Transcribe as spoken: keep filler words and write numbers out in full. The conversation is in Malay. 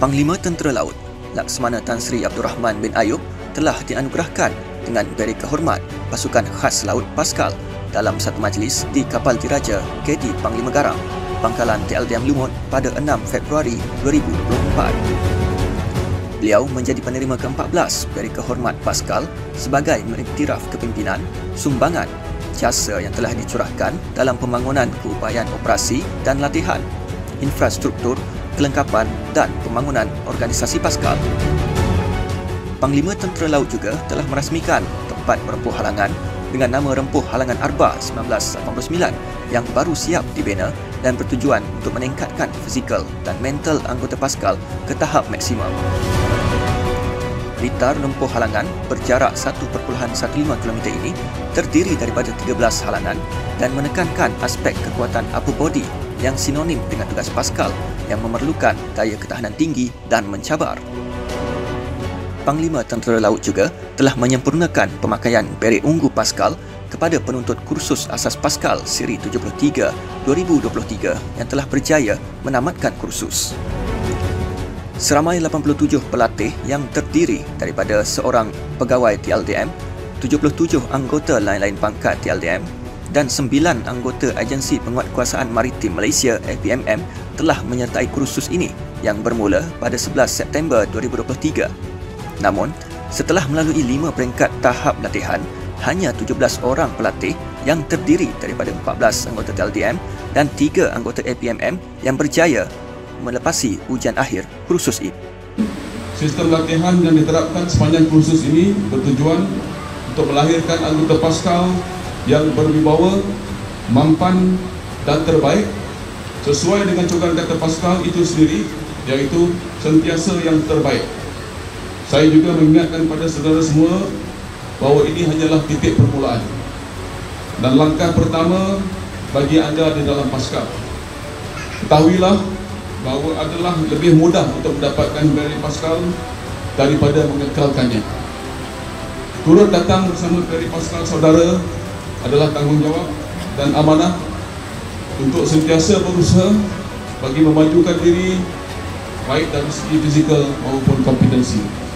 Panglima Tentera Laut Laksamana Tan Sri Abdul Rahman bin Ayub telah dianugerahkan dengan Beri Kehormat Pasukan Khas Laut Paskal dalam satu majlis di Kapal Diraja K D Panglima Garang, Pangkalan T L D M Lumut pada enam Februari dua ribu dua puluh empat. Beliau menjadi penerima ke empat belas Beri Kehormat Paskal sebagai mengiktiraf kepimpinan, sumbangan, jasa yang telah dicurahkan dalam pembangunan keupayaan operasi dan latihan, infrastruktur, kelengkapan dan pembangunan organisasi Paskal. Panglima Tentera Laut juga telah merasmikan tempat merempuh halangan dengan nama Rempuh Halangan Arba seribu sembilan ratus lapan puluh sembilan yang baru siap dibina dan bertujuan untuk meningkatkan fizikal dan mental anggota Paskal ke tahap maksimum. Litar Rempuh Halangan berjarak satu perpuluhan satu lima kilometer ini terdiri daripada tiga belas halangan dan menekankan aspek kekuatan upper body yang sinonim dengan tugas Paskal yang memerlukan daya ketahanan tinggi dan mencabar. Panglima Tentera Laut juga telah menyempurnakan pemakaian Beret Ungu Paskal kepada penuntut kursus asas Paskal siri tujuh puluh tiga dua ribu dua puluh tiga yang telah berjaya menamatkan kursus. Seramai lapan puluh tujuh pelatih yang terdiri daripada seorang pegawai T L D M, tujuh puluh tujuh anggota lain-lain pangkat T L D M dan sembilan anggota Agensi Penguatkuasaan Maritim Malaysia A P M M telah menyertai kursus ini yang bermula pada sebelas September dua ribu dua puluh tiga. Namun, setelah melalui lima peringkat tahap latihan, hanya tujuh belas orang pelatih yang terdiri daripada empat belas anggota T L D M dan tiga anggota A P M M yang berjaya melepasi ujian akhir kursus ini. Sistem latihan yang diterapkan sepanjang kursus ini bertujuan untuk melahirkan anggota Paskal yang berwibawa, mampan dan terbaik sesuai dengan corak kata Paskal itu sendiri, iaitu sentiasa yang terbaik. Saya juga mengingatkan pada saudara semua bahawa ini hanyalah titik permulaan dan langkah pertama bagi anda di dalam Paskal. Ketahuilah bahawa adalah lebih mudah untuk mendapatkan Beri Paskal daripada mengekalkannya. Turut datang bersama Beri Paskal saudara adalah tanggungjawab dan amanah untuk sentiasa berusaha bagi memajukan diri baik dari segi fizikal maupun kompetensi.